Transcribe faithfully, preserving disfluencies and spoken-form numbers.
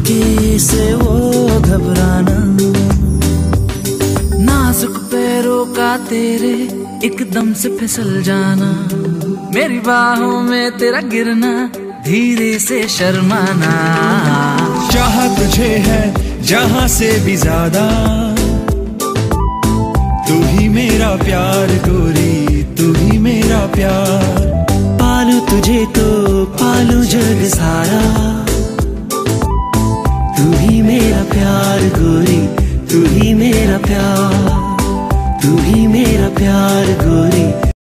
चुटकी से वो घबराना, नाजुक पैरों का तेरे एकदम से फिसल जाना, मेरी बाहों में तेरा गिरना, धीरे से शर्माना। चाह तुझे है जहां से भी ज्यादा, तू ही मेरा प्यार गोरी, तू ही मेरा प्यार। पालू तुझे तो पालू जग सारा, तू ही मेरा प्यार गोरी, तू ही मेरा प्यार, तू ही मेरा प्यार गोरी।